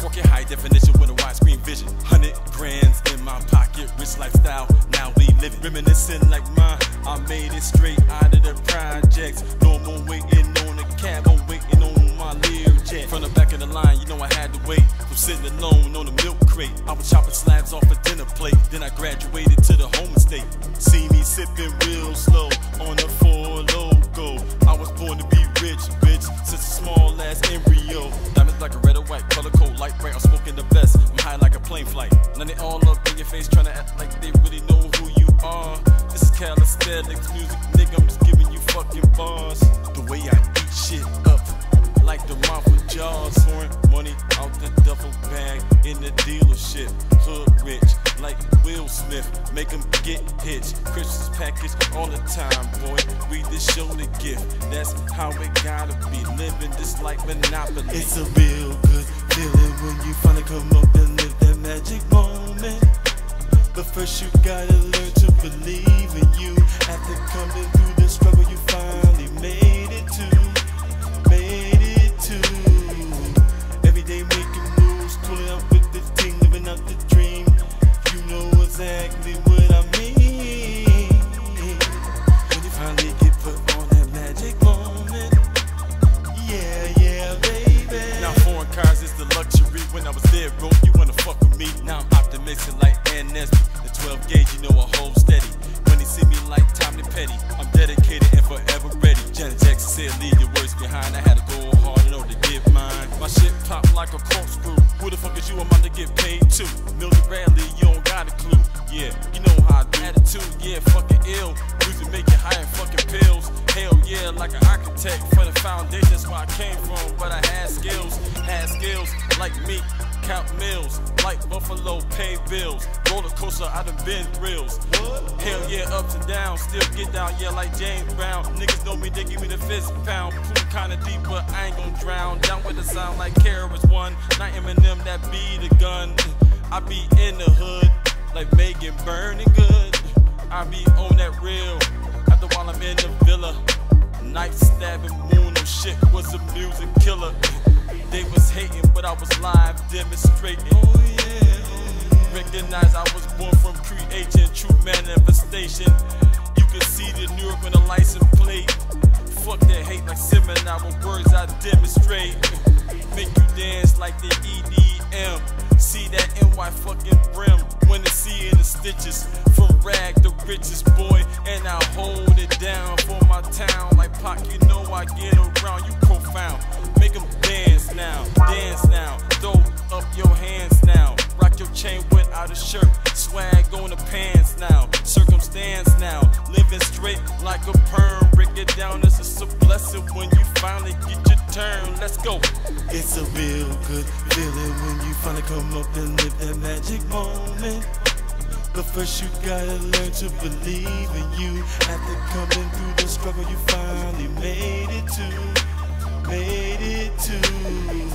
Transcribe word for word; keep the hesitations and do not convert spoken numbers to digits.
four K high definition with a widescreen vision. Hundred grands in my pocket, rich lifestyle, now we living. Reminiscing like mine, I made it straight out of the projects. No more waiting on the cab, I'm waiting on my Learjet. From the back of the line, you know I had to wait. From sitting alone on the milk crate, I was chopping slabs off a dinner plate. Then I graduated to the home estate. See me sipping real slow on the four logo. I was born to be rich, bitch, since a small ass embryo. Diamonds like a red or white, color code light bright. I'm smoking the best, I'm high like a plane flight. Now they all up in your face trying to act like they really know who you are. This is calisthenics music, nigga, I'm just giving you fucking bars. The way I eat shit up like the mafia jaws. Pouring money out the duffel bag in the dealership. Hood rich like Will Smith, make them get hitched. Christmas package all the time, boy. Read this show the gift. That's how it gotta be. Living this like Monopoly. It's a real good feeling when you finally come up and live that magic moment. But first you gotta learn to believe in you. After coming through the struggle, you finally made it to, made it to. Every day making moves, pulling up with the team, living out the dream. You know exactly what I mean. When you finally get put on that magic moment. Yeah, yeah, baby. Now foreign cars is the luxury. When I was there, bro, you wanna fuck with me. Now I'm optimistic like Ann Nesby. The twelve gauge, you know I hold steady. When they see me like Tommy Petty, I'm dedicated and forever ready. Janet Jackson said, leave your words behind. I had to go hard in order to get mine. My shit pop like a corkscrew. Who the fuck is you? I'm about to get paid too. Milton Bradley, you don't got a clue. Yeah, you know how I do. Attitude, yeah, fucking ill. Music make you high and fucking pills. Hell yeah, like an architect for the foundation. That's where I came from, but I had skills. Had skills like me. Count mills, like Buffalo, pay bills. Roller coaster, I done been thrills. Hell yeah, ups and downs, still get down, yeah, like James Brown. Niggas know me, they give me the fist pound. Pool kinda deep, but I ain't gon' drown. Down with the sound like Kara One. Not Eminem, that be the gun. I be in the hood, like Megan burning good. I be on that real, after while I'm in the villa. Knife stabbing moon, no shit was a music killer. They was hating, but I was live demonstrating. Oh yeah. Recognize I was born from creation, true manifestation. You can see the New York on the license plate. Fuck that hate like seminar with words I demonstrate. Make you dance like the E D M. See that N Y fucking brim when they see in the stitches. From rag to riches, boy, and I hold it down for my town. Like Pac, you know I get around. You profound. Make them dance now, dance now. Throw up your hands now. Rock your chain without a shirt. Swag on the pants now. Circumstance now. Living straight like a perm. Break it down, it's just a blessing when you finally get your turn. Let's go. It's a real good feeling when you finally come up and live that magic moment. But first you gotta learn to believe in you. After coming through the struggle, you finally made it to, made it to.